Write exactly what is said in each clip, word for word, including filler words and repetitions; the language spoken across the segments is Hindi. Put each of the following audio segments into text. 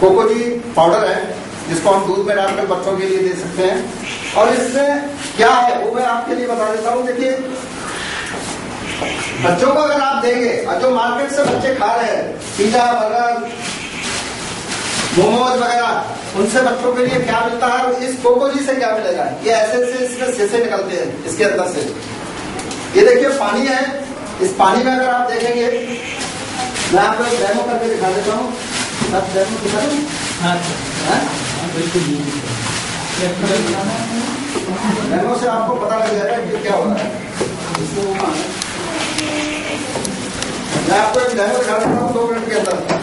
कोकोजी पाउडर है जिसको हम दूध में डालकर बच्चों के लिए दे सकते हैं। और इसमें क्या है वो मैं आपके लिए बता देता हूँ। देखिए, बच्चों को अगर आप देंगे और जो मार्केट से बच्चे खा रहे हैं पिज्जा बर्गर मोमोज वगैरह, उनसे बच्चों के लिए क्या मिलता है और इस कोकोजी से क्या मिलेगा, ये ऐसे ऐसे इसमें शीशे निकलते हैं इसके अंदर से। ये देखिए पानी है, इस पानी में अगर आप देखेंगे, मैं आपको एक डेमो करके दिखा देता हूँ। आप डेमो दिखा दूँ? डेमो से आपको पता लग जाएगा कि क्या हो रहा है। मैं आपको एक डेमो दिखा देता हूँ दो मिनट के अंदर,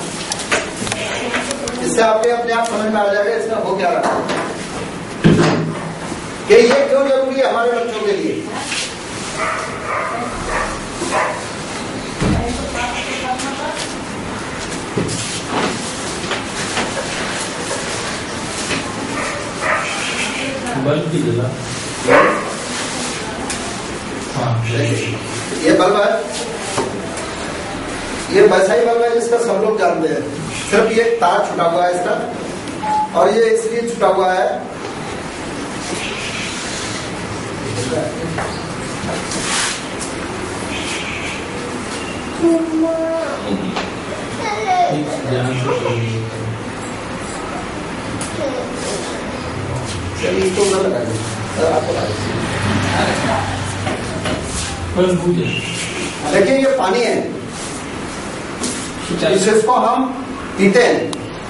इससे आपके अपने आप समझ में आ जाएगा इसमें हो क्या रहा है कि ये क्यों जरूरी है हमारे बच्चों के लिए। बल्ब की जगह हाँ, ये बल्ब है, ये वैसा ही बल्ब है जिसका सब लोग जानते हैं, सिर्फ ये तार छुटा हुआ है इसका, और ये इसलिए छुटा हुआ है चलिए इसको ना लगाइए, आपको देखिए ये पानी है, इसको हम पीते हैं।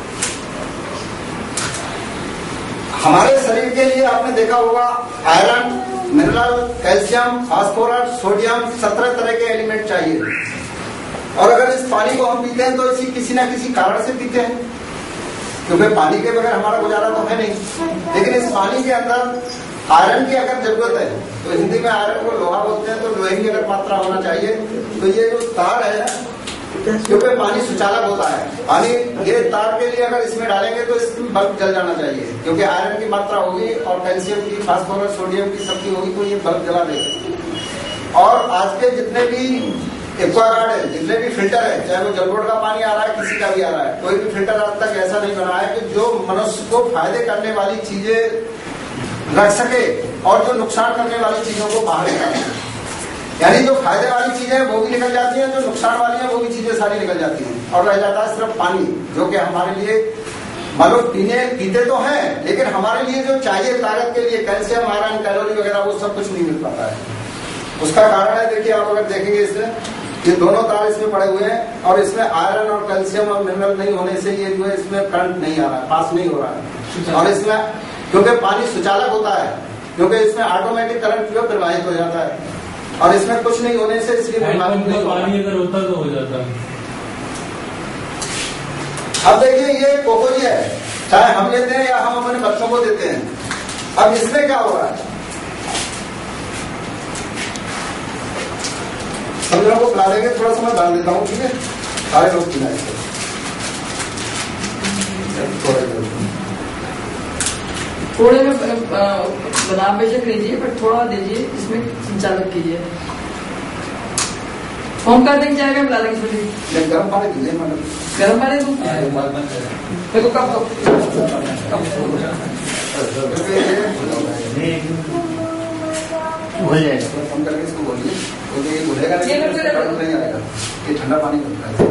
हमारे शरीर के लिए आपने देखा होगा iron, mineral, calcium, phosphorus, sodium, सत्रह तरह के एलिमेंट चाहिए। और अगर इस पानी को हम पीते हैं तो इसी किसी ना किसी कारण से पीते हैं, क्योंकि पानी के बगैर हमारा गुजारा तो है नहीं। लेकिन इस पानी के अंदर आयरन की अगर जरूरत है तो हिंदी में आयरन को लोहा बोलते हैं, तो लोहे की अगर मात्रा होना चाहिए तो ये जो तार है, क्योंकि पानी सुचालक होता है, पानी ये तार के लिए अगर इसमें डालेंगे तो इसमें बल्ब जल जाना चाहिए, क्योंकि आयरन की मात्रा होगी और कैल्शियम की, फास्फोरस, सोडियम की सबकी होगी तो ये बल्ब जला देगा। और आज के जितने भी एक्वागार्ड है, जितने भी फिल्टर है, चाहे वो जलपोर्ट का पानी आ रहा है किसी का भी आ रहा है, कोई भी फिल्टर आज तक ऐसा नहीं बना है कि जो मनुष्य को फायदे करने वाली चीजें रख सके और जो नुकसान करने वाली चीजों को बाहर निकाल सके। यानी जो फायदे वाली चीजें हैं वो भी निकल जाती हैं, जो नुकसान वाली हैं वो भी चीजें सारी निकल जाती हैं, और रह जाता है सिर्फ पानी, जो कि हमारे लिए मानो पीने पीते तो हैं, लेकिन हमारे लिए जो चाहिए ताकत के लिए कैल्शियम, आयरन, कैलोरी वगैरह वो सब कुछ नहीं मिल पाता है। उसका कारण है, देखिए आप अगर देखेंगे इसमें ये दोनों तार इसमें पड़े हुए हैं और इसमें आयरन और कैल्शियम और मिनरल नहीं होने से ये जो है इसमें करंट नहीं आ रहा है, पास नहीं हो रहा है। और इसमें क्योंकि पानी सुचालक होता है, क्योंकि इसमें ऑटोमेटिक करंट जो प्रवाहित हो जाता है, और इसमें कुछ नहीं होने से इसलिए पानी अगर होता तो हो जाता। अब देखिए ये कोकोजी है, चाहे हम लेते हैं या हम अपने बच्चों को देते हैं। अब इसमें क्या हो रहा है, सब लोगों को पिला देंगे, थोड़ा सा मैं डाल देता हूँ, ठीक है, सारे लोग पिलाए इसको। थोड़े में बादाम बेशक लीजिए, पर थोड़ा दीजिए, इसमें संचालक कीजिए। फोन कर देंगे, चाय में मिला देंगे थोड़ी। गर्म पानी दीजिए, मतलब गर्म पानी दूँ मेरे को कब हो जाएगा, फोन करके इसको बोलिए, क्योंकि ये घुलेगा नहीं, नहीं आएगा, ये ठंडा पानी बनता है।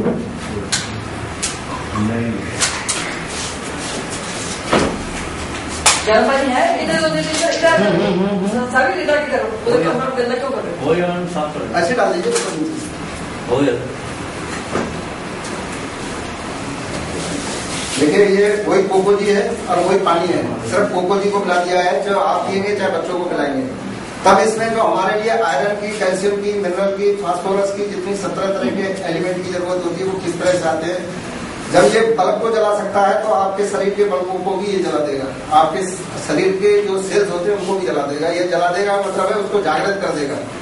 गर्म पानी है इधर इधर इधर सभी इधर की तरफ, उधर कमरा गंदा क्यों कर रहे हो? ऐसे डाल दीजिए हो जाता। देखिए ये वही कोकोजी है और वही पानी है, सिर्फ कोकोजी को पिला दिया है, जो आप पिएंगे चाहे बच्चों को पिलाएंगे, तब इसमें जो हमारे लिए आयरन की, कैल्शियम की, मिनरल की, फास्फोरस की जितनी सत्रह तरह के एलिमेंट की जरूरत होती है वो किस तरह से आते हैं। जब ये बल्ब को जला सकता है तो आपके शरीर के बल्बों को भी ये जला देगा, आपके शरीर के जो सेल्स होते हैं उनको भी जला देगा। ये जला देगा मतलब है उसको जागृत कर देगा।